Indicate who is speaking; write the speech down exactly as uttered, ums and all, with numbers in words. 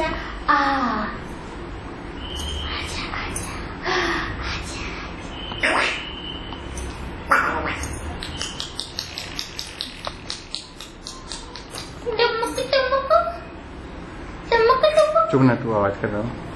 Speaker 1: आ आजा आजा आजा।
Speaker 2: चुप ना, तू आवाज कर रहा हूँ।